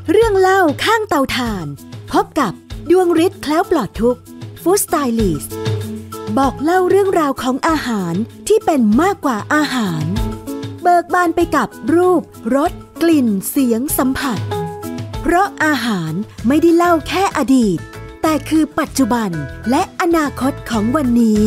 เรื่องเล่าข้างเตาถ่านพบกับดวงฤทธิ์แคล้วปลอดทุกข์ฟู้ดสไตลิสต์บอกเล่าเรื่องราวของอาหารที่เป็นมากกว่าอาหารเบิกบานไปกับรูปรสกลิ่นเสียงสัมผัสเพราะอาหารไม่ได้เล่าแค่อดีตแต่คือปัจจุบันและอนาคตของวันนี้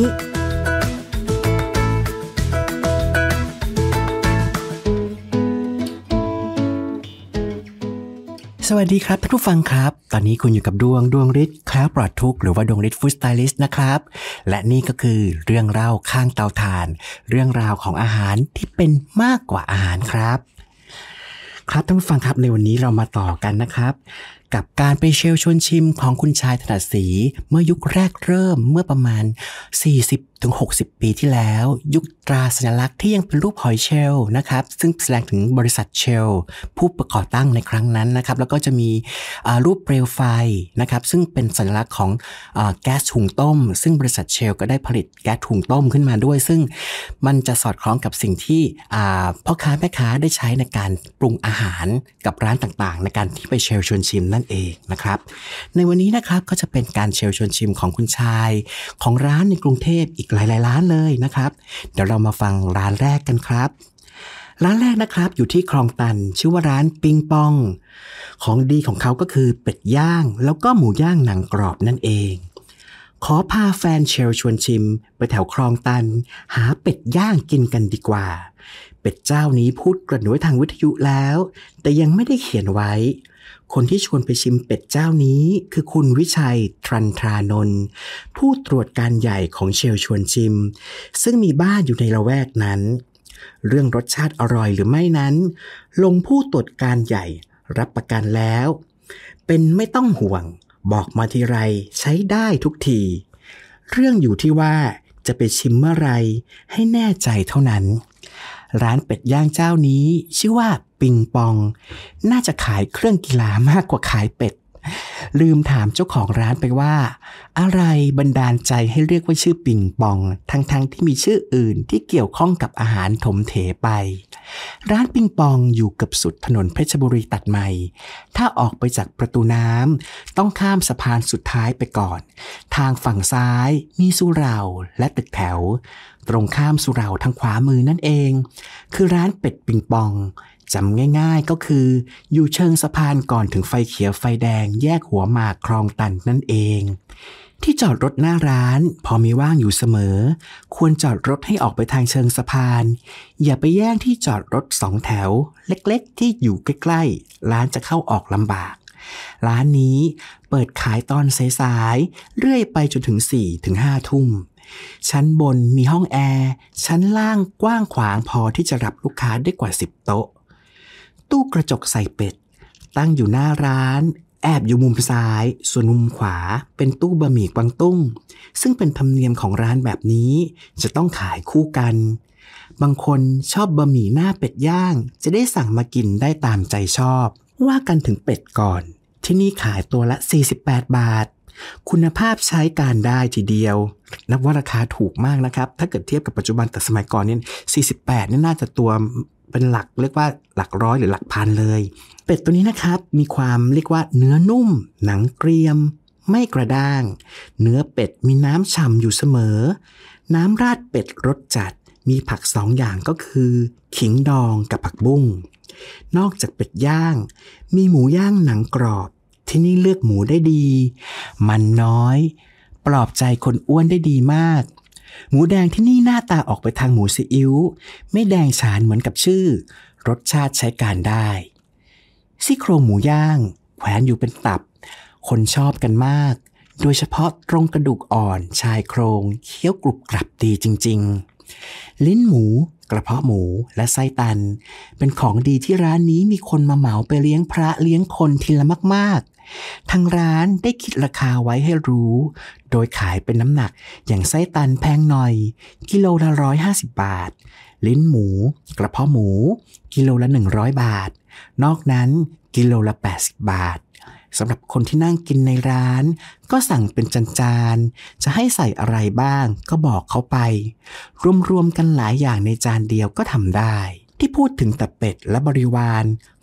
สวัสดีครับท่านผู้ฟังครับตอนนี้คุณอยู่กับดวงฤทธิ์แคล้วปลอดทุกข์หรือว่าดวงฤทธิ์ฟู้ดสไตลิสต์นะครับและนี่ก็คือเรื่องเล่าข้างเตาถ่านเรื่องราวของอาหารที่เป็นมากกว่าอาหารครับท่านผู้ฟังครับในวันนี้เรามาต่อกันนะครับกับการไปเชลชวนชิมของคุณชายถนัดศรีเมื่อยุคแรกเริ่มเมื่อประมาณ40-60 ปีที่แล้วยุคตราสัญลักษณ์ที่ยังเป็นรูปหอยเชลล์นะครับซึ่งแสดงถึงบริษัทเชลล์ผู้ก่อตั้งในครั้งนั้นนะครับแล้วก็จะมีรูปเปลวไฟนะครับซึ่งเป็นสัญลักษณ์ของแก๊สหุงต้มซึ่งบริษัทเชลล์ก็ได้ผลิตแก๊สหุงต้มขึ้นมาด้วยซึ่งมันจะสอดคล้องกับสิ่งที่พ่อค้าแม่ค้าได้ใช้ในการปรุงอาหารกับร้านต่างๆในการที่ไปเชลชวนชิมนั่นเองนะครับในวันนี้นะครับก็จะเป็นการเชลชวนชิมของคุณชายของร้านในกรุงเทพอีกหลายๆร้านเลยนะครับเดี๋ยวเรามาฟังร้านแรกกันครับร้านแรกนะครับอยู่ที่คลองตันชื่อว่าร้านปิงปองของดีของเขาก็คือเป็ดย่างแล้วก็หมูย่างหนังกรอบนั่นเองขอพาแฟนเชลชวนชิมไปแถวคลองตันหาเป็ดย่างกินกันดีกว่าเป็ดเจ้านี้พูดกระหน่วยทางวิทยุแล้วแต่ยังไม่ได้เขียนไว้คนที่ชวนไปชิมเป็ดเจ้านี้คือคุณวิชัยทรันทรานนท์ผู้ตรวจการใหญ่ของเชลชวนชิมซึ่งมีบ้านอยู่ในละแวกนั้นเรื่องรสชาติอร่อยหรือไม่นั้นลงผู้ตรวจการใหญ่รับประกันแล้วเป็นไม่ต้องห่วงบอกมาทีไรใช้ได้ทุกทีเรื่องอยู่ที่ว่าจะไปชิมเมื่อไรให้แน่ใจเท่านั้นร้านเป็ดย่างเจ้านี้ชื่อว่าปิงปองน่าจะขายเครื่องกีฬามากกว่าขายเป็ดลืมถามเจ้าของร้านไปว่าอะไรบันดาลใจให้เรียกว่าชื่อปิงปองทั้งที่มีชื่ออื่นที่เกี่ยวข้องกับอาหารถมเถไปร้านปิงปองอยู่กับสุดถนนเพชรบุรีตัดใหม่ถ้าออกไปจากประตูน้ำต้องข้ามสะพานสุดท้ายไปก่อนทางฝั่งซ้ายมีสุเหร่าและตึกแถวตรงข้ามสุเหร่าทางขวามือนั่นเองคือร้านเป็ดปิงปองจำง่ายๆก็คืออยู่เชิงสะพานก่อนถึงไฟเขียวไฟแดงแยกหัวหมากคลองตันนั่นเองที่จอดรถหน้าร้านพอมีว่างอยู่เสมอควรจอดรถให้ออกไปทางเชิงสะพานอย่าไปแย่งที่จอดรถ2 แถวเล็กๆที่อยู่ใกล้ๆร้านจะเข้าออกลำบากร้านนี้เปิดขายตอนสายๆเรื่อยไปจนถึง 4-5 ทุ่มชั้นบนมีห้องแอร์ชั้นล่างกว้างขวางพอที่จะรับลูกค้าได้กว่า10 โต๊ะตู้กระจกใส่เป็ดตั้งอยู่หน้าร้านแอบอยู่มุมซ้ายส่วนมุมขวาเป็นตู้บะหมี่กวางตุ้งซึ่งเป็นธรรมเนียมของร้านแบบนี้จะต้องขายคู่กันบางคนชอบบะหมี่หน้าเป็ดย่างจะได้สั่งมากินได้ตามใจชอบว่ากันถึงเป็ดก่อนที่นี่ขายตัวละ48 บาทคุณภาพใช้การได้ทีเดียวนับว่าราคาถูกมากนะครับถ้าเกิดเทียบกับปัจจุบันแต่สมัยก่อนเนี่ย48นี่น่าจะตัวเป็นหลักเรียกว่าหลักร้อยหรือหลักพันเลยเป็ดตัวนี้นะครับมีความเรียกว่าเนื้อนุ่มหนังเกรียมไม่กระด้างเนื้อเป็ดมีน้ำฉ่ำอยู่เสมอน้ำราดเป็ดรสจัดมีผัก2 อย่างก็คือขิงดองกับผักบุ้งนอกจากเป็ดย่างมีหมูย่างหนังกรอบที่นี่เลือกหมูได้ดีมันน้อยปลอบใจคนอ้วนได้ดีมากหมูแดงที่นี่หน้าตาออกไปทางหมูซีอิ๊วไม่แดงฉานเหมือนกับชื่อรสชาติใช้การได้ซี่โครงหมูย่างแขวนอยู่เป็นตับคนชอบกันมากโดยเฉพาะตรงกระดูกอ่อนชายโครงเคี้ยวกรุบกรับดีจริงๆลิ้นหมูกระเพาะหมูและไส้ตันเป็นของดีที่ร้านนี้มีคนมาเหมาไปเลี้ยงพระเลี้ยงคนทีละมากๆทางร้านได้คิดราคาไว้ให้รู้โดยขายเป็นน้ำหนักอย่างไส้ตันแพงหน่อยกิโลละ150 บาทลิ้นหมูกระเพาะหมูกิโลละ100 บาทนอกนั้นกิโลละ80 บาทสำหรับคนที่นั่งกินในร้านก็สั่งเป็นจานๆจะให้ใส่อะไรบ้างก็บอกเขาไปรวมๆกันหลายอย่างในจานเดียวก็ทำได้ที่พูดถึงแต่เป็ดและบริวาร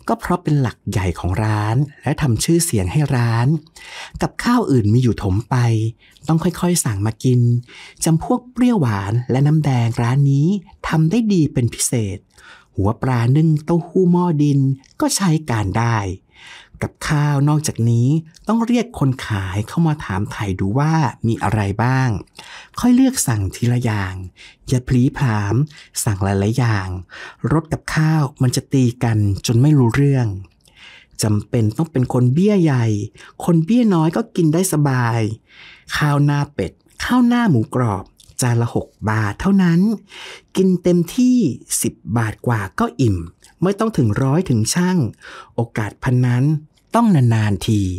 ก็เพราะเป็นหลักใหญ่ของร้านและทำชื่อเสียงให้ร้านกับข้าวอื่นมีอยู่ถมไปต้องค่อยๆสั่งมากินจำพวกเปรี้ยวหวานและน้ำแดงร้านนี้ทำได้ดีเป็นพิเศษหัวปลานึ่งเต้าหู้หม้อดินก็ใช้การได้กับข้าวนอกจากนี้ต้องเรียกคนขายเข้ามาถามไถ่ดูว่ามีอะไรบ้างค่อยเลือกสั่งทีละอย่างอย่าพลีผลามสั่งหลายๆอย่างรสกับข้าวมันจะตีกันจนไม่รู้เรื่องจำเป็นต้องเป็นคนเบี้ยใหญ่คนเบี้ยน้อยก็กินได้สบายข้าวหน้าเป็ดข้าวหน้าหมูกรอบจานละ6 บาทเท่านั้นกินเต็มที่10 บาทกว่าก็อิ่มไม่ต้องถึง100ถึงช่างโอกาสพันนั้นต้องนานๆที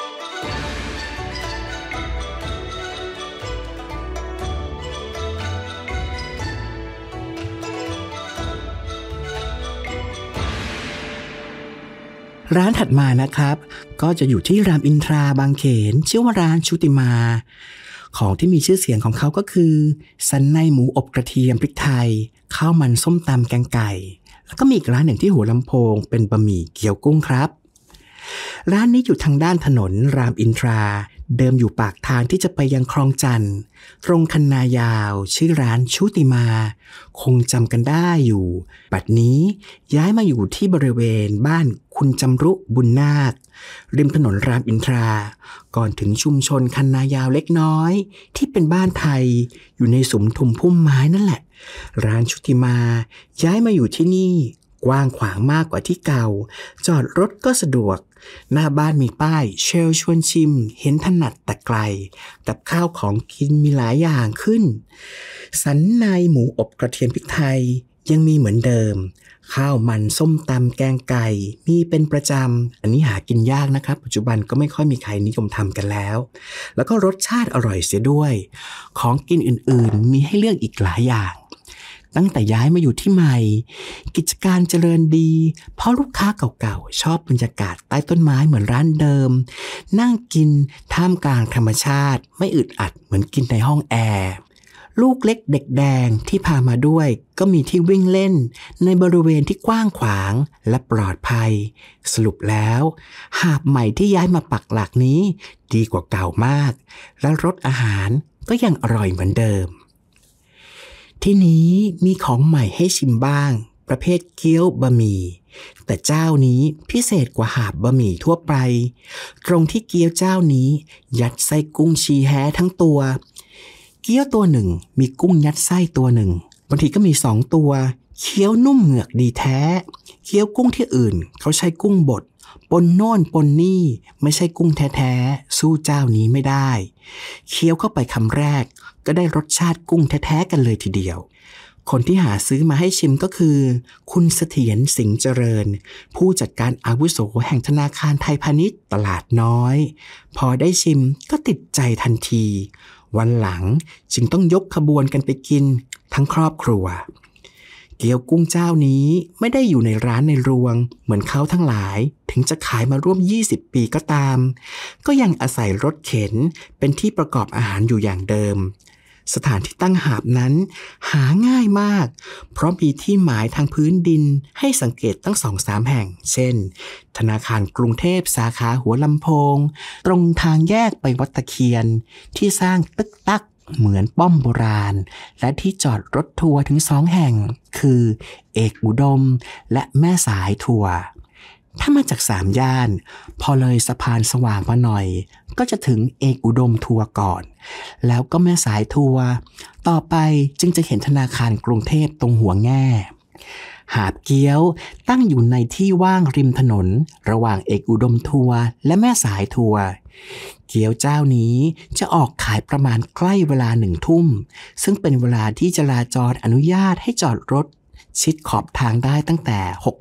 ร้านถัดมานะครับก็จะอยู่ที่รามอินทราบางเขนชื่อว่าร้านชุติมาของที่มีชื่อเสียงของเขาก็คือสันในหมูอบกระเทียมพริกไทยข้าวมันส้มตำแกงไก่แล้วก็มีอีกร้านหนึ่งที่หัวลำโพงเป็นบะหมี่เกี๊ยวกุ้งครับร้านนี้อยู่ทางด้านถนนรามอินทราเดิมอยู่ปากทางที่จะไปยังคลองจันทน์ตรงคันนายาวชื่อร้านชุติมาคงจำกันได้อยู่บัดนี้ย้ายมาอยู่ที่บริเวณบ้านคุณจำรุบุญนาคริมถนนรามอินทราก่อนถึงชุมชนคันนายาวเล็กน้อยที่เป็นบ้านไทยอยู่ในสุมทุมพุ่มไม้นั่นแหละร้านชุติมาย้ายมาอยู่ที่นี่กว้างขวางมากกว่าที่เก่าจอดรถก็สะดวกหน้าบ้านมีป้ายเชลชวนชิมเห็นถนัดแต่ไกลกับข้าวของกินมีหลายอย่างขึ้นสันในหมูอบกระเทียมพริกไทยยังมีเหมือนเดิมข้าวมันส้มตำแกงไก่มีเป็นประจำอันนี้หากินยากนะครับปัจจุบันก็ไม่ค่อยมีใครนิยมทำกันแล้วแล้วก็รสชาติอร่อยเสียด้วยของกินอื่นๆมีให้เลือกอีกหลายอย่างตั้งแต่ย้ายมาอยู่ที่ใหม่กิจการเจริญดีเพราะลูกค้าเก่าๆชอบบรรยากาศใต้ต้นไม้เหมือนร้านเดิมนั่งกินท่ามกลางธรรมชาติไม่อึดอัดเหมือนกินในห้องแอร์ลูกเล็กเด็กแดงที่พามาด้วยก็มีที่วิ่งเล่นในบริเวณที่กว้างขวางและปลอดภัยสรุปแล้วหาดใหม่ที่ย้ายมาปักหลักนี้ดีกว่าเก่ามากและรสอาหารก็ยังอร่อยเหมือนเดิมที่นี้มีของใหม่ให้ชิมบ้างประเภทเกี๊ยวบะหมี่แต่เจ้านี้พิเศษกว่าหาบบะหมี่ทั่วไปตรงที่เกี๊ยวเจ้านี้ยัดไส้กุ้งชีแฮทั้งตัวเกี๊ยวตัวหนึ่งมีกุ้งยัดไส้ตัวหนึ่งบางทีก็มี2 ตัวเคี้ยวนุ่มเหงือกดีแท้เคี้ยวกุ้งที่อื่นเขาใช้กุ้งบดปนโน่นปนนี่ไม่ใช่กุ้งแท้ๆสู้เจ้านี้ไม่ได้เคี้ยวเข้าไปคำแรกก็ได้รสชาติกุ้งแท้ๆกันเลยทีเดียวคนที่หาซื้อมาให้ชิมก็คือคุณเสถียรสิงห์เจริญผู้จัดการอาวุโสแห่งธนาคารไทยพาณิชย์ตลาดน้อยพอได้ชิมก็ติดใจทันทีวันหลังจึงต้องยกขบวนกันไปกินทั้งครอบครัวเกี๊ยวกุ้งเจ้านี้ไม่ได้อยู่ในร้านในรวงเหมือนเขาทั้งหลายถึงจะขายมาร่วม20 ปีก็ตามก็ยังอาศัยรถเข็นเป็นที่ประกอบอาหารอยู่อย่างเดิมสถานที่ตั้งหาบนั้นหาง่ายมากเพราะมีที่หมายทางพื้นดินให้สังเกตตั้ง 2-3 แห่งเช่นธนาคารกรุงเทพสาขาหัวลำโพงตรงทางแยกไปวัดตะเคียนที่สร้างตึกตักเหมือนป้อมโบราณและที่จอดรถทัวร์ถึง2 แห่งคือเอกอุดมและแม่สายทัวร์ถ้ามาจาก3 ย่านพอเลยสะพานสว่างมาหน่อยก็จะถึงเอกอุดมทัวร์ก่อนแล้วก็แม่สายทัวร์ต่อไปจึงจะเห็นธนาคารกรุงเทพตรงหัวแง่หาบเกี๊ยวตั้งอยู่ในที่ว่างริมถนนระหว่างเอกอุดมทัวร์และแม่สายทัวร์เกี๊ยวเจ้านี้จะออกขายประมาณใกล้เวลา1 ทุ่มซึ่งเป็นเวลาที่จราจรอนุญาตให้จอดรถชิดขอบทางได้ตั้งแต่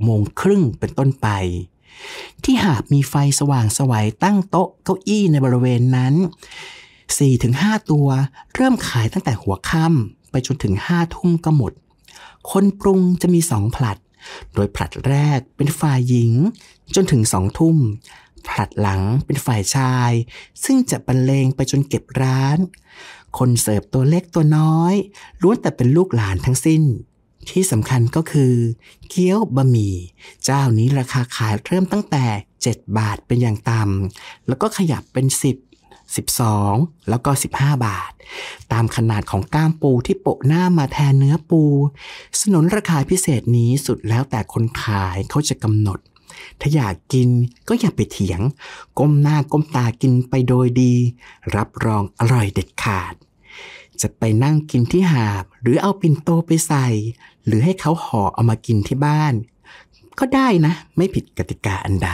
6:30เป็นต้นไปที่หาบมีไฟสว่างไสวตั้งโต๊ะเก้าอี้ในบริเวณนั้น 4-5 ตัวเริ่มขายตั้งแต่หัวค่ำไปจนถึง5 ทุ่มก็หมดคนปรุงจะมี2 ผลัดโดยผลัดแรกเป็นฝ่ายหญิงจนถึง2 ทุ่มผลัดหลังเป็นฝ่ายชายซึ่งจะบรรเลงไปจนเก็บร้านคนเสิร์ฟตัวเล็กตัวน้อยล้วนแต่เป็นลูกหลานทั้งสิ้นที่สำคัญก็คือเกี๊ยวบะหมี่เจ้านี้ราคาขายเริ่มตั้งแต่7 บาทเป็นอย่างต่ำแล้วก็ขยับเป็น10 12แล้วก็15 บาทตามขนาดของก้ามปูที่โปะหน้ามาแทนเนื้อปูสนนราคาพิเศษนี้สุดแล้วแต่คนขายเขาจะกำหนดถ้าอยากกินก็อย่าไปเถียงก้มหน้าก้มตากินไปโดยดีรับรองอร่อยเด็ดขาดจะไปนั่งกินที่หาบหรือเอาปิ่นโตไปใส่หรือให้เขาห่อเอามากินที่บ้านก็ได้นะไม่ผิดกติกาอันใด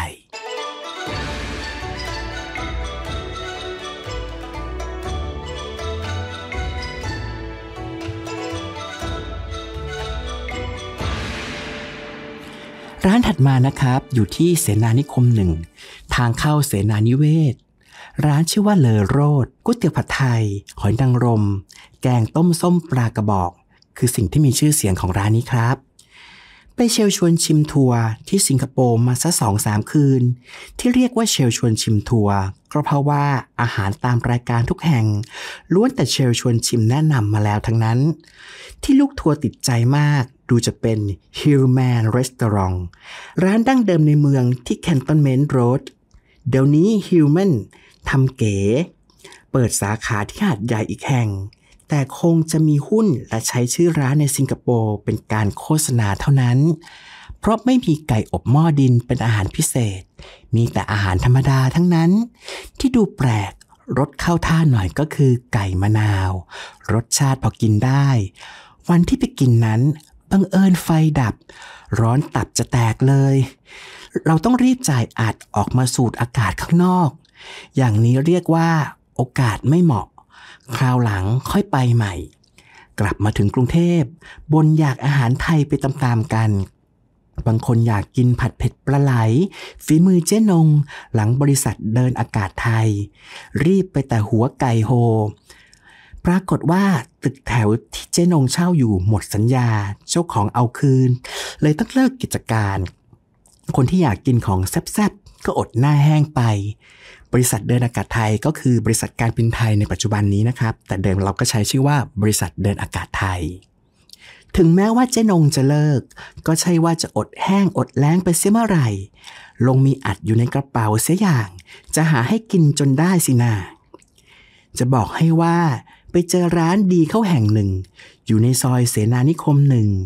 ร้านถัดมานะครับอยู่ที่เสนานิคม 1ทางเข้าเสนานิเวศร้านชื่อว่าเลอโรดก๋วยเตี๋ยวผัดไทยหอยนางรมแกงต้มส้มปลากระบอกคือสิ่งที่มีชื่อเสียงของร้านนี้ครับไปเชลชวนชิมทัวร์ที่สิงคโปร์มาซะ 2-3 คืนที่เรียกว่าเชลชวนชิมทัวร์ก็เพราะว่าอาหารตามรายการทุกแห่งล้วนแต่เชลชวนชิมแนะนำมาแล้วทั้งนั้นที่ลูกทัวร์ติดใจมากดูจะเป็น Hillman Restaurant ร้านดั้งเดิมในเมืองที่ Cantonment Road เดี๋ยวนี้ Hillman ทำเก๋เปิดสาขาที่หาดใหญ่อีกแห่งแต่คงจะมีหุ้นและใช้ชื่อร้านในสิงคโปร์เป็นการโฆษณาเท่านั้นเพราะไม่มีไก่อบหม้อดินเป็นอาหารพิเศษมีแต่อาหารธรรมดาทั้งนั้นที่ดูแปลกรสเข้าท่าหน่อยก็คือไก่มะนาวรสชาติพอกินได้วันที่ไปกินนั้นบังเอิญไฟดับร้อนตับจะแตกเลยเราต้องรีบจ่ายอัดออกมาสูดอากาศข้างนอกอย่างนี้เรียกว่าโอกาสไม่เหมาะคราวหลังค่อยไปใหม่กลับมาถึงกรุงเทพบ่นอยากอาหารไทยไปตามๆกันบางคนอยากกินผัดเผ็ดปลาไหลฝีมือเจ๊นงหลังบริษัทเดินอากาศไทยรีบไปแต่หัวไก่โฮปรากฏว่าตึกแถวที่เจ๊นงเช่าอยู่หมดสัญญาเจ้าของเอาคืนเลยต้องเลิกกิจการคนที่อยากกินของแซ่บๆก็อดหน้าแห้งไปบริษัทเดินอากาศไทยก็คือบริษัทการบินไทยในปัจจุบันนี้นะครับแต่เดิมเราก็ใช้ชื่อว่าบริษัทเดินอากาศไทยถึงแม้ว่าเจ๊นงจะเลิกก็ใช่ว่าจะอดแห้งอดแล้งไปเสียเมื่อไหร่ลงมีอัดอยู่ในกระเป๋าเสียอย่างจะหาให้กินจนได้สินาจะบอกให้ว่าไปเจอร้านดีเข้าแห่งหนึ่งอยู่ในซอยเสนานิคม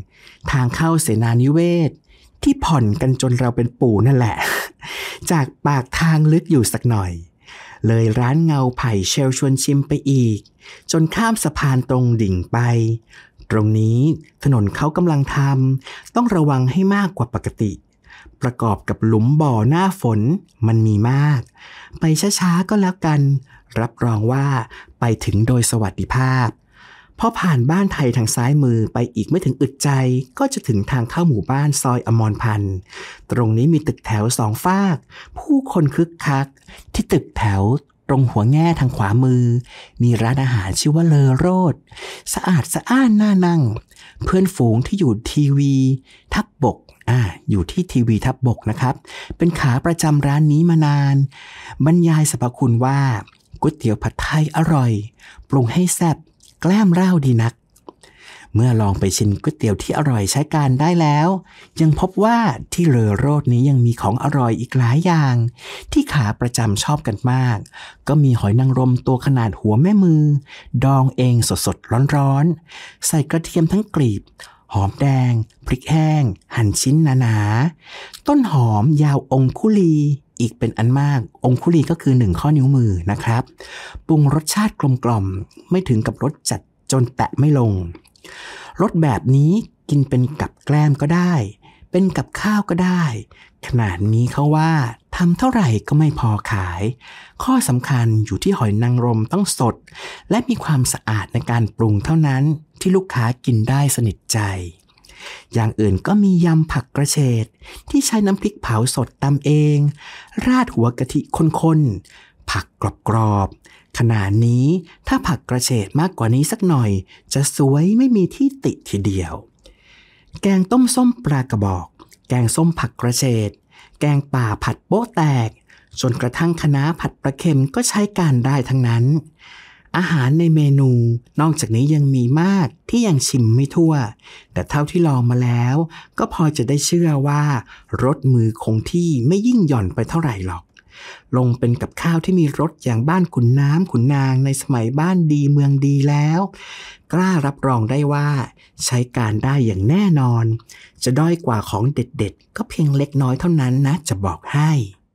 1ทางเข้าเสนานิเวศที่ผ่อนกันจนเราเป็นปู่นั่นแหละจากปากทางลึกอยู่สักหน่อยเลยร้านเงาไผ่เชลชวนชิมไปอีกจนข้ามสะพานตรงดิ่งไปตรงนี้ถนนเขากำลังทำต้องระวังให้มากกว่าปกติประกอบกับหลุมบ่อหน้าฝนมันมีมากไปช้าๆก็แล้วกันรับรองว่าไปถึงโดยสวัสดิภาพพอผ่านบ้านไทยทางซ้ายมือไปอีกไม่ถึงอึดใจก็จะถึงทางเข้าหมู่บ้านซอยอมรพันธ์ตรงนี้มีตึกแถว2 ฝากผู้คนคึกคักที่ตึกแถวตรงหัวแง่ทางขวามือมีร้านอาหารชื่อว่าเลอโรดสะอาดสะอ้านน่านั่งเพื่อนฝูงที่อยู่ทีวีทับบกอยู่ที่ทีวีทับบกนะครับเป็นขาประจำร้านนี้มานานบรรยายสรรพคุณว่าก๋วยเตี๋ยวผัดไทยอร่อยปรุงให้แซ่บแกล้มร่าวดีนักเมื่อลองไปชิมก๋วยเตี๋ยวที่อร่อยใช้การได้แล้วยังพบว่าที่เลอโรดนี้ยังมีของอร่อยอีกหลายอย่างที่ขาประจำชอบกันมากก็มีหอยนางรมตัวขนาดหัวแม่มือดองเองสดๆร้อนๆใส่กระเทียมทั้งกลีบหอมแดงพริกแห้งหั่นชิ้นหนาๆต้นหอมยาวองคุลีอีกเป็นอันมากองคุลีก็คือ1ข้อนิ้วมือนะครับปรุงรสชาติกลมๆไม่ถึงกับรสจัดจนแตะไม่ลงรสแบบนี้กินเป็นกับแกล้มก็ได้เป็นกับข้าวก็ได้ขนาดนี้เขาว่าทำเท่าไหร่ก็ไม่พอขายข้อสำคัญอยู่ที่หอยนางรมต้องสดและมีความสะอาดในการปรุงเท่านั้นที่ลูกค้ากินได้สนิทใจอย่างอื่นก็มียำผักกระเฉดที่ใช้น้ำพริกเผาสดตำเองราดหัวกะทิข้นๆผักกรอบๆขนาดนี้ถ้าผักกระเฉดมากกว่านี้สักหน่อยจะสวยไม่มีที่ติทีเดียวแกงต้มส้มปลากระบอกแกงส้มผักกระเฉดแกงป่าผัดโป๊ะแตกจนกระทั่งคะน้าผัดปลาเค็มก็ใช้การได้ทั้งนั้นอาหารในเมนูนอกจากนี้ยังมีมากที่ยังชิมไม่ทั่วแต่เท่าที่ลองมาแล้วก็พอจะได้เชื่อว่ารสมือคงที่ไม่ยิ่งหย่อนไปเท่าไหร่หรอกลงเป็นกับข้าวที่มีรสอย่างบ้านขุนน้ำขุนนางในสมัยบ้านดีเมืองดีแล้วกล้ารับรองได้ว่าใช้การได้อย่างแน่นอนจะด้อยกว่าของเด็ดๆก็เพียงเล็กน้อยเท่านั้นนะจะบอกให้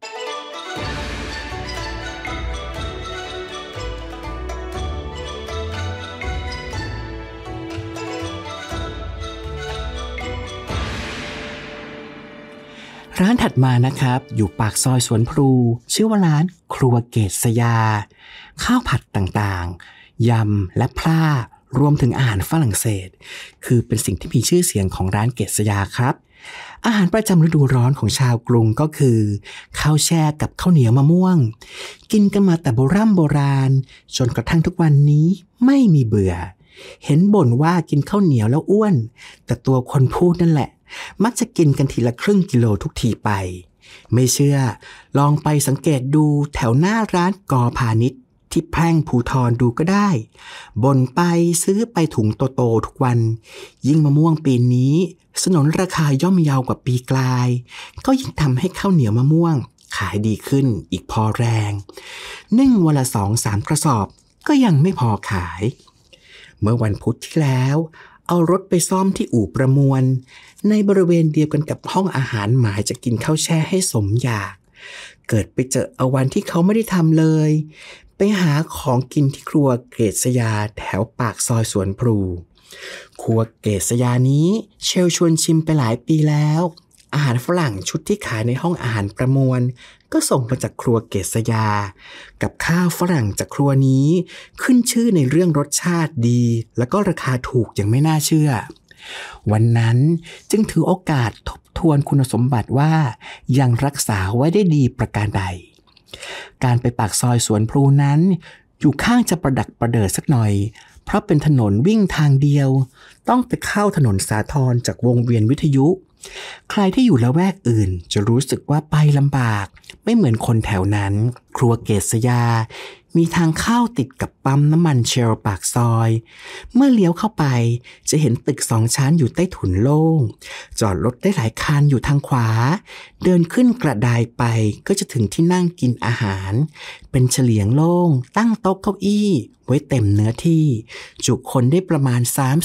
ร้านถัดมานะครับอยู่ปากซอยสวนพลูชื่อว่าร้านครัวเกษยาข้าวผัดต่างๆยำและพร่ารวมถึงอาหารฝรั่งเศสคือเป็นสิ่งที่มีชื่อเสียงของร้านเกษยาครับอาหารประจำฤดูร้อนของชาวกรุงก็คือข้าวแช่กับข้าวเหนียวมะม่วงกินกันมาแต่โบราณจนกระทั่งทุกวันนี้ไม่มีเบื่อเห็นบ่นว่ากินข้าวเหนียวแล้วอ้วนแต่ตัวคนพูดนั่นแหละมักจะกินกันทีละครึ่งกิโลทุกทีไปไม่เชื่อลองไปสังเกตดูแถวหน้าร้านกอพาณิชย์ที่แพร่งภูธรดูก็ได้บ่นไปซื้อไปถุงโตๆทุกวันยิ่งมะม่วงปีนี้สนนราคาย่อมเยาวกว่าปีกลายก็ยิ่งทำให้ข้าวเหนียวมะม่วงขายดีขึ้นอีกพอแรงนึ่งวันละ 2-3 กระสอบก็ยังไม่พอขายเมื่อวันพุธที่แล้วเอารถไปซ่อมที่อู่ประมวลในบริเวณเดียวกันกับห้องอาหารหมายจะกินข้าวแช่ให้สมอยากเกิดไปเจอเอาวันที่เขาไม่ได้ทำเลยไปหาของกินที่ครัวเกษยาแถวปากซอยสวนพลูครัวเกษยานี้เชลชวนชิมไปหลายปีแล้วอาหารฝรั่งชุดที่ขายในห้องอาหารประมวลก็ส่งมาจากครัวเกษยากับข้าวฝรั่งจากครัวนี้ขึ้นชื่อในเรื่องรสชาติดีแล้วก็ราคาถูกอย่างไม่น่าเชื่อวันนั้นจึงถือโอกาสทบทวนคุณสมบัติว่ายังรักษาไว้ได้ดีประการใดการไปปากซอยสวนพลูนั้นอยู่ข้างจะประดักประเดิดสักหน่อยเพราะเป็นถนนวิ่งทางเดียวต้องไปเข้าถนนสาทรจากวงเวียนวิทยุใครที่อยู่ละแวกอื่นจะรู้สึกว่าไปลำบากไม่เหมือนคนแถวนั้นครัวเกษยามีทางเข้าติดกับปั๊มน้ำมันเชลปากซอยเมื่อเลี้ยวเข้าไปจะเห็นตึก2 ชั้นอยู่ใต้ถุนโล่งจอดรถได้หลายคันอยู่ทางขวาเดินขึ้นกระไดไปก็จะถึงที่นั่งกินอาหารเป็นเฉลียงโล่งตั้งโต๊ะเก้าอี้ไว้เต็มเนื้อที่จุคนได้ประมาณ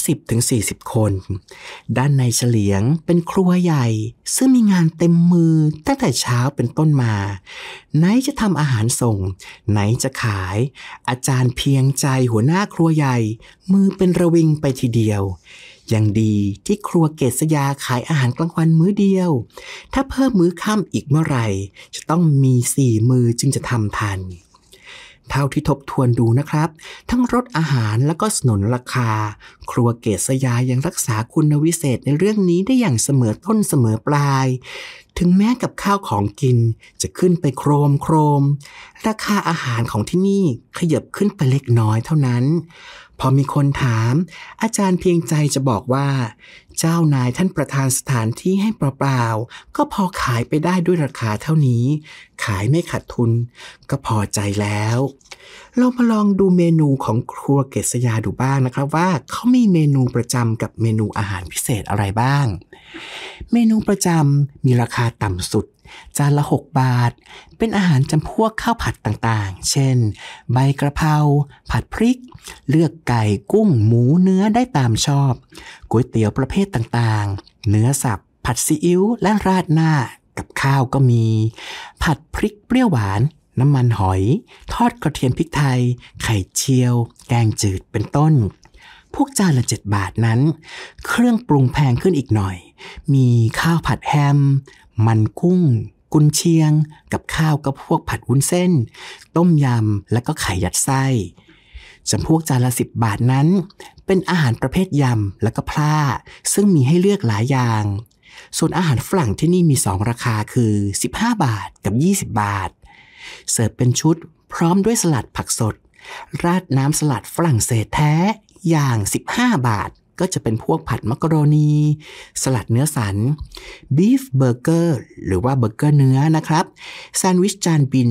30-40 คนด้านในเฉลียงเป็นครัวใหญ่ซึ่งมีงานเต็มมือตั้งแต่เช้าเป็นต้นมาไหนจะทำอาหารส่งไหนจะขายอาจารย์เพียงใจหัวหน้าครัวใหญ่มือเป็นระวิงไปทีเดียวยังดีที่ครัวเกษยาขายอาหารกลางวันมื้อเดียวถ้าเพิ่มมื้อค่ำอีกเมื่อไหร่จะต้องมี4 มือจึงจะทำทันเท่าที่ทบทวนดูนะครับทั้งรสอาหารและก็สนนราคาครัวเกษยายังรักษาคุณวิเศษในเรื่องนี้ได้อย่างเสมอต้นเสมอปลายถึงแม้กับข้าวของกินจะขึ้นไปโครมราคาอาหารของที่นี่ขยับขึ้นไปเล็กน้อยเท่านั้นพอมีคนถามอาจารย์เพียงใจจะบอกว่าเจ้านายท่านประธานสถานที่ให้เปล่าๆก็พอขายไปได้ด้วยราคาเท่านี้ขายไม่ขาดทุนก็พอใจแล้วเรามาลองดูเมนูของครัวเกษยาดูบ้างนะครับว่าเขามีเมนูประจำกับเมนูอาหารพิเศษอะไรบ้างเมนูประจำมีราคาต่ำสุดจานละ6 บาทเป็นอาหารจำพวกข้าวผัดต่างๆเช่นใบกระเพราผัดพริกเลือกไก่กุ้งหมูเนื้อได้ตามชอบก๋วยเตี๋ยวประเภทต่างๆเนื้อสับผัดซีอิ๊วและราดหน้ากับข้าวก็มีผัดพริกเปรี้ยวหวานน้ำมันหอยทอดกระเทียมพริกไทยไข่เจียวแกงจืดเป็นต้นพวกจานละ7 บาทนั้นเครื่องปรุงแพงขึ้นอีกหน่อยมีข้าวผัดแฮมมันกุ้งกุนเชียงกับข้าวกับพวกผัดวุ้นเส้นต้มยำและก็ไข่ยัดไส้จำพวกจานละ10 บาทนั้นเป็นอาหารประเภทยำและก็พร่าซึ่งมีให้เลือกหลายอย่างส่วนอาหารฝรั่งที่นี่มี2 ราคาคือ15 บาทกับ20 บาทเสิร์ฟเป็นชุดพร้อมด้วยสลัดผักสดราดน้ำสลัดฝรั่งเศสแท้อย่าง15 บาทก็จะเป็นพวกผัดมักกะโรนีสลัดเนื้อสันบีฟเบอร์เกอร์หรือว่าเบอร์เกอร์เนื้อนะครับแซนด์วิชจานบิน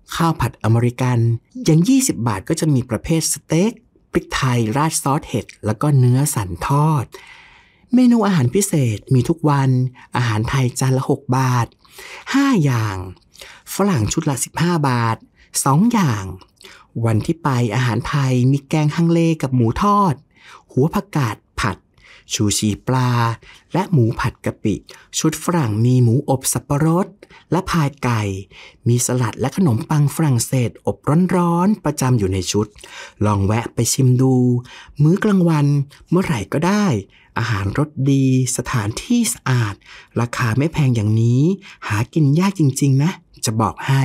ข้าวผัดอเมริกันอย่าง20 บาทก็จะมีประเภทสเต็กพริกไทยราดซอสเห็ดแล้วก็เนื้อสันทอดเมนูอาหารพิเศษมีทุกวันอาหารไทยจานละ6 บาท5 อย่างฝรั่งชุดละ15 บาท2 อย่างวันที่ไปอาหารไทยมีแกงฮังเลกับหมูทอดหัวผักกาดผัดชูชีปลาและหมูผัดกะปิชุดฝรั่งมีหมูอบสับปะรดและพายไก่มีสลัดและขนมปังฝรั่งเศสอบร้อนๆประจำอยู่ในชุดลองแวะไปชิมดูมื้อกลางวันเมื่อไหร่ก็ได้อาหารรสดีสถานที่สะอาดราคาไม่แพงอย่างนี้หากินยากจริงๆนะจะบอกให้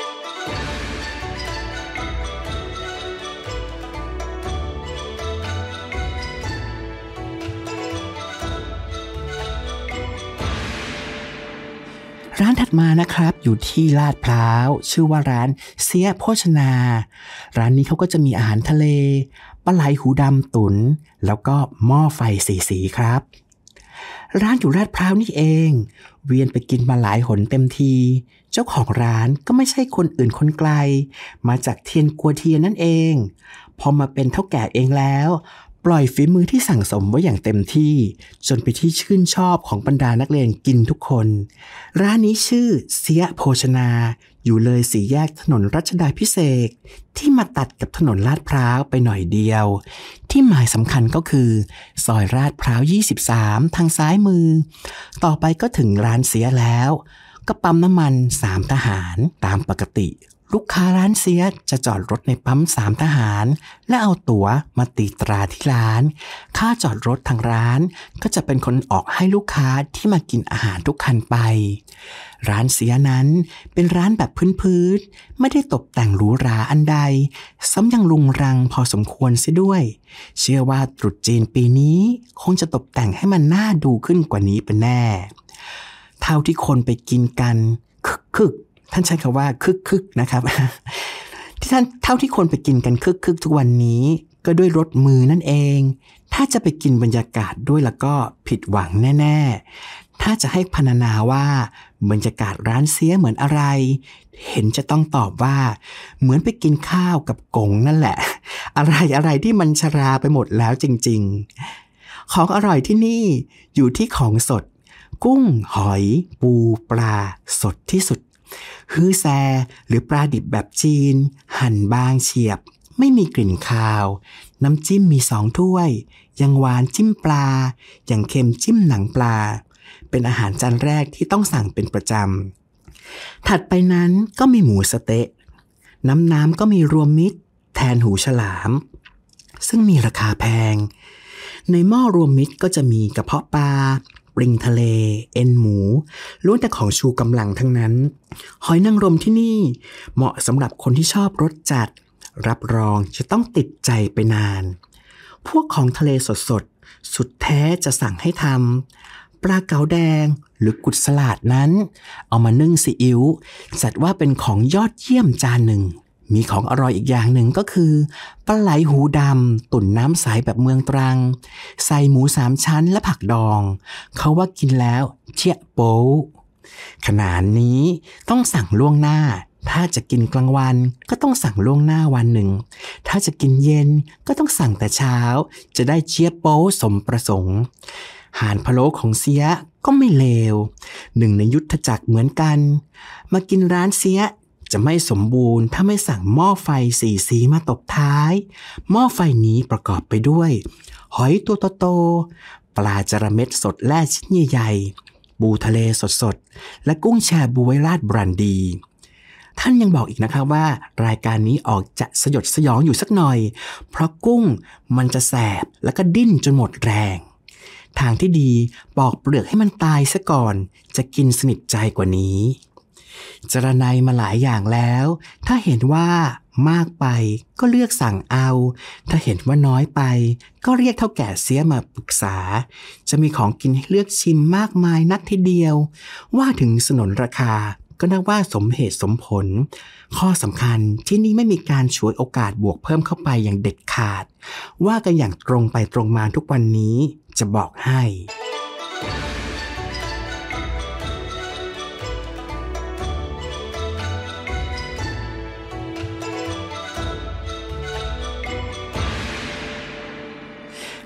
ร้านถัดมานะครับอยู่ที่ลาดพร้าวชื่อว่าร้านเสียโภชนาร้านนี้เขาก็จะมีอาหารทะเลปลาไหลหูดำตุ๋นแล้วก็หม้อไฟสีครับร้านอยู่ลาดพร้าวนี่เองเวียนไปกินมาหลายหนเต็มทีเจ้าของร้านก็ไม่ใช่คนอื่นคนไกลมาจากเทียนกัวเทียนนั่นเองพอมาเป็นเฒ่าแก่เองแล้วปล่อยฝีมือที่สั่งสมไว้อย่างเต็มที่จนไปที่ชื่นชอบของบรรดานักเรียนกินทุกคนร้านนี้ชื่อเสียโภชนาอยู่เลย4 แยกถนนรัชดาภิเษกที่มาตัดกับถนนลาดพร้าวไปหน่อยเดียวที่หมายสำคัญก็คือซอยลาดพร้าว23ทางซ้ายมือต่อไปก็ถึงร้านเสียแล้วก็ปั๊มน้ำมัน3 ทหารตามปกติลูกค้าร้านเสียจะจอดรถในปั๊ม3 ทหารและเอาตั๋วมาติดตราที่ร้านค่าจอดรถทางร้านก็จะเป็นคนออกให้ลูกค้าที่มากินอาหารทุกคันไปร้านเสียนั้นเป็นร้านแบบพื้นๆไม่ได้ตกแต่งหรูหราอันใดซ้ำยังรุงรังพอสมควรเสียด้วยเชื่อว่าตรุษจีนปีนี้คงจะตกแต่งให้มันน่าดูขึ้นกว่านี้เป็นแน่เท่าที่คนไปกินกันคึกท่านใช้คำว่าคึกนะครับที่ท่านเท่าที่คนไปกินกันคึกทุกวันนี้ก็ด้วยรสมือนั่นเองถ้าจะไปกินบรรยากาศด้วยแล้วก็ผิดหวังแน่ๆถ้าจะให้พรรณนาว่าบรรยากาศร้านเสียเหมือนอะไรเห็นจะต้องตอบว่าเหมือนไปกินข้าวกับกงนั่นแหละอะไรที่มันชราไปหมดแล้วจริงๆของอร่อยที่นี่อยู่ที่ของสดกุ้งหอยปูปลาสดที่สุดฮือแซหรือปลาดิบแบบจีนหั่นบางเฉียบไม่มีกลิ่นคาวน้ำจิ้มมี2 ถ้วยอย่างหวานจิ้มปลาอย่างเค็มจิ้มหนังปลาเป็นอาหารจานแรกที่ต้องสั่งเป็นประจำถัดไปนั้นก็มีหมูสะเต๊ะน้ำก็มีรวมมิตรแทนหูฉลามซึ่งมีราคาแพงในหม้อรวมมิตรก็จะมีกระเพาะปลาปริงทะเลเอ็นหมูล้วนแต่ของชูกำลังทั้งนั้นหอยนางรมที่นี่เหมาะสำหรับคนที่ชอบรสจัดรับรองจะต้องติดใจไปนานพวกของทะเลสดสุดแท้จะสั่งให้ทำปลาเก๋าแดงหรือกุดสลัดนั้นเอามานึ่งซีอิ๊วจัดว่าเป็นของยอดเยี่ยมจานหนึ่งมีของอร่อยอีกอย่างหนึ่งก็คือปลาไหลหูดำตุ๋นน้ำใสแบบเมืองตรังใส่หมู3 ชั้นและผักดองเขาว่ากินแล้วเชี่ยโป๊ขนาดนี้ต้องสั่งล่วงหน้าถ้าจะกินกลางวันก็ต้องสั่งล่วงหน้าวันหนึ่งถ้าจะกินเย็นก็ต้องสั่งแต่เช้าจะได้เชี่ยโป๊สมประสงค์ห่านพะโล้ของเสียก็ไม่เลวหนึ่งในยุทธจักรเหมือนกันมากินร้านเสียจะไม่สมบูรณ์ถ้าไม่สั่งหม้อไฟ4 สีมาตบท้ายหม้อไฟนี้ประกอบไปด้วยหอยตัวโตๆปลาจระเม็ดสดแล่ชิ้นใหญ่ๆปูทะเลสดๆและกุ้งแชบ๊วยราดบรันดีท่านยังบอกอีกนะครับว่ารายการนี้ออกจะสยดสยองอยู่สักหน่อยเพราะกุ้งมันจะแสบแล้วก็ดิ้นจนหมดแรงทางที่ดีปอกเปลือกให้มันตายซะก่อนจะกินสนิทใจกว่านี้จรนัยมาหลายอย่างแล้วถ้าเห็นว่ามากไปก็เลือกสั่งเอาถ้าเห็นว่าน้อยไปก็เรียกเฒ่าแก่เสียมาปรึกษาจะมีของกินให้เลือกชิมมากมายนักทีเดียวว่าถึงสนนราคาก็นับว่าสมเหตุสมผลข้อสำคัญที่นี่ไม่มีการฉวยโอกาสบวกเพิ่มเข้าไปอย่างเด็ดขาดว่ากันอย่างตรงไปตรงมาทุกวันนี้จะบอกให้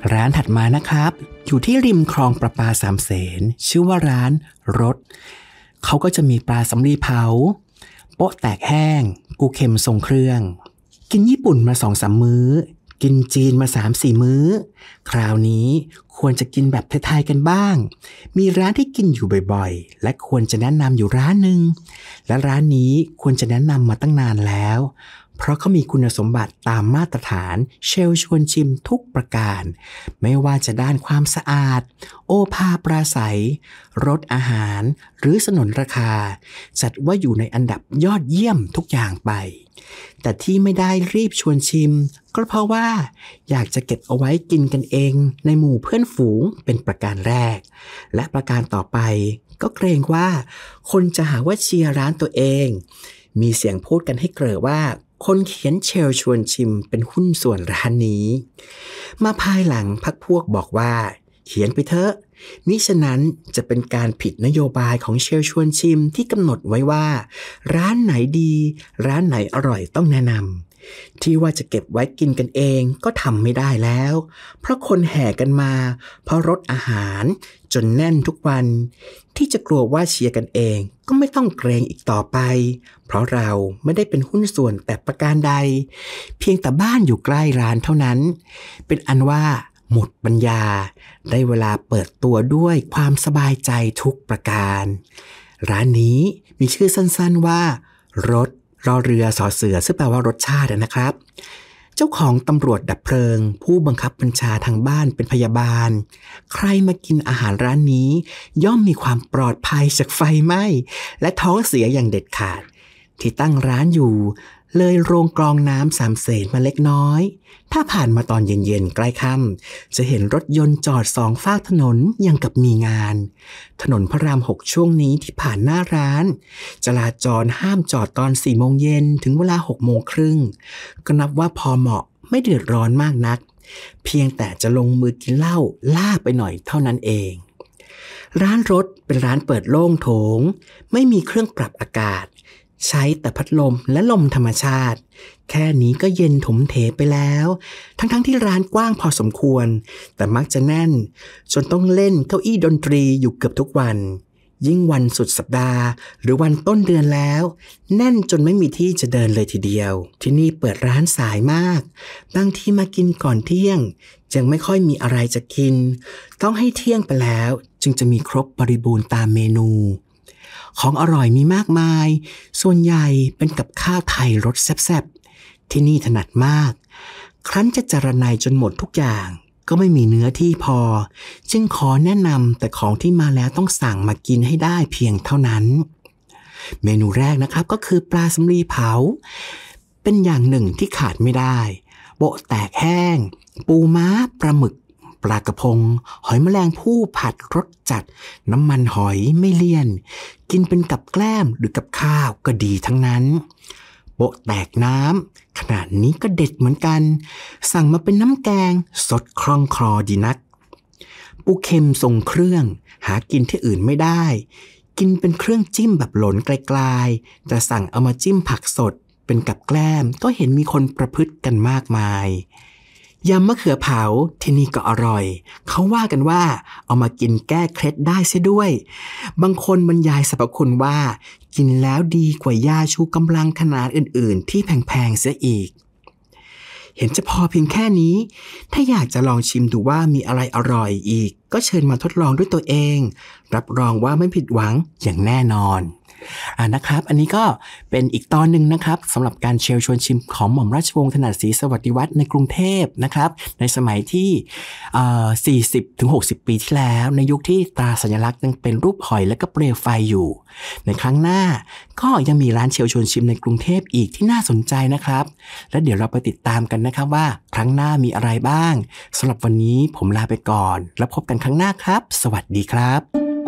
ร้านถัดมานะครับอยู่ที่ริมคลองประปาสามเสนชื่อว่าร้านรสเขาก็จะมีปลาสำลีเผาโป๊ะแตกแห้งปูเค็มทรงเครื่องกินญี่ปุ่นมา 2-3 มื้อกินจีนมา 3-4 มื้อคราวนี้ควรจะกินแบบไทยๆกันบ้างมีร้านที่กินอยู่บ่อยๆและควรจะแนะนำอยู่ร้านหนึ่งและร้านนี้ควรจะแนะนำมาตั้งนานแล้วเพราะเขามีคุณสมบัติตามมาตรฐานเชลชวนชิมทุกประการไม่ว่าจะด้านความสะอาดโอภาปราศัยรสอาหารหรือสนนราคาจัดว่าอยู่ในอันดับยอดเยี่ยมทุกอย่างไปแต่ที่ไม่ได้รีบชวนชิมก็เพราะว่าอยากจะเก็บเอาไว้กินกันเองในหมู่เพื่อนฝูงเป็นประการแรกและประการต่อไปก็เกรงว่าคนจะหาว่าเชียร์ร้านตัวเองมีเสียงพูดกันให้เกร่อว่าคนเขียนเชลชวนชิมเป็นหุ้นส่วนร้านนี้มาภายหลังพรรคพวกบอกว่าเขียนไปเถอะมิฉะนั้นจะเป็นการผิดนโยบายของเชลชวนชิมที่กำหนดไว้ว่าร้านไหนดีร้านไหนอร่อยต้องแนะนำที่ว่าจะเก็บไว้กินกันเองก็ทำไม่ได้แล้วเพราะคนแห่กันมาเพราะรสอาหารจนแน่นทุกวันที่จะกลัวว่าเชียร์กันเองก็ไม่ต้องเกรงอีกต่อไปเพราะเราไม่ได้เป็นหุ้นส่วนแต่ประการใดเพียงแต่บ้านอยู่ใกล้ร้านเท่านั้นเป็นอันว่าหมดปัญญาได้เวลาเปิดตัวด้วยความสบายใจทุกประการร้านนี้มีชื่อสั้นๆว่ารสรอเรือสอเสือซึ่งแปลว่ารสชาตินะครับเจ้าของตำรวจดับเพลิงผู้บังคับบัญชาทางบ้านเป็นพยาบาลใครมากินอาหารร้านนี้ย่อมมีความปลอดภัยจากไฟไหม้และท้องเสียอย่างเด็ดขาดที่ตั้งร้านอยู่เลยโรงกรองน้ำสามเสนมาเล็กน้อยถ้าผ่านมาตอนเย็นๆใกล้ค่ำจะเห็นรถยนต์จอด2 ฝากถนนยังกับมีงานถนนพระราม 6ช่วงนี้ที่ผ่านหน้าร้านจราจรห้ามจอดตอน 4 โมงเย็นถึงเวลา 6 โมงครึ่งก็นับว่าพอเหมาะไม่เดือดร้อนมากนักเพียงแต่จะลงมือกินเหล้าล่าไปหน่อยเท่านั้นเองร้านรถเป็นร้านเปิดโล่งโถงไม่มีเครื่องปรับอากาศใช้แต่พัดลมและลมธรรมชาติแค่นี้ก็เย็นถมเถไปแล้วทั้งที่ร้านกว้างพอสมควรแต่มักจะแน่นจนต้องเล่นเก้าอี้ดนตรีอยู่เกือบทุกวันยิ่งวันสุดสัปดาห์หรือวันต้นเดือนแล้วแน่นจนไม่มีที่จะเดินเลยทีเดียวที่นี่เปิดร้านสายมากบางทีมากินก่อนเที่ยงยังไม่ค่อยมีอะไรจะกินต้องให้เที่ยงไปแล้วจึงจะมีครบบริบูรณ์ตามเมนูของอร่อยมีมากมายส่วนใหญ่เป็นกับข้าวไทยรสแซ่บๆที่นี่ถนัดมากครั้นจะจารณัยจนหมดทุกอย่างก็ไม่มีเนื้อที่พอจึงขอแนะนำแต่ของที่มาแล้วต้องสั่งมากินให้ได้เพียงเท่านั้นเมนูแรกนะครับก็คือปลาสำลีเผาเป็นอย่างหนึ่งที่ขาดไม่ได้โปะแตกแห้งปูม้าปลาหมึกปลากระพงหอยแมลงภู่ผัดรสจัดน้ำมันหอยไม่เลี่ยนกินเป็นกับแกล้มหรือกับข้าวก็ดีทั้งนั้นโปะแตกน้ำขนาดนี้ก็เด็ดเหมือนกันสั่งมาเป็นน้ำแกงสดคล่องคลอดีนักปูเค็มทรงเครื่องหากินที่อื่นไม่ได้กินเป็นเครื่องจิ้มแบบหล่นไกลๆแต่สั่งเอามาจิ้มผักสดเป็นกับแกล้มก็เห็นมีคนประพฤติกันมากมายยำมะเขือเผาที่นี่ก็อร่อยเขาว่ากันว่าเอามากินแก้เคล็ดได้เสียด้วยบางคนบรรยายสรรพคุณว่ากินแล้วดีกว่ายาชูกำลังขนาดอื่นๆที่แพงๆเสียอีกเห็นจะพอเพียงแค่นี้ถ้าอยากจะลองชิมดูว่ามีอะไรอร่อยอีกก็เชิญมาทดลองด้วยตัวเองรับรองว่าไม่ผิดหวังอย่างแน่นอนนะครับอันนี้ก็เป็นอีกตอนหนึ่งนะครับสำหรับการเชิญชวนชิมของหม่อมราชวงศ์ถนัดศรีสวัสดิวัฒน์ในกรุงเทพนะครับในสมัยที่40-60 ปีที่แล้วในยุคที่ตราสัญลักษณ์ยังเป็นรูปหอยและก็เปลวไฟอยู่ในครั้งหน้าก็ยังมีร้านเชิญชวนชิมในกรุงเทพอีกที่น่าสนใจนะครับและเดี๋ยวเราไปติดตามกันนะครับว่าครั้งหน้ามีอะไรบ้างสำหรับวันนี้ผมลาไปก่อนแล้วพบกันครั้งหน้าครับสวัสดีครับ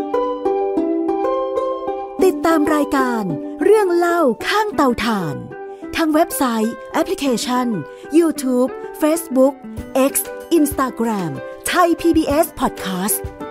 ติดตามรายการเรื่องเล่าข้างเตาถ่านทางเว็บไซต์แอปพลิเคชัน YouTube Facebook X Instagram Thai PBS Podcast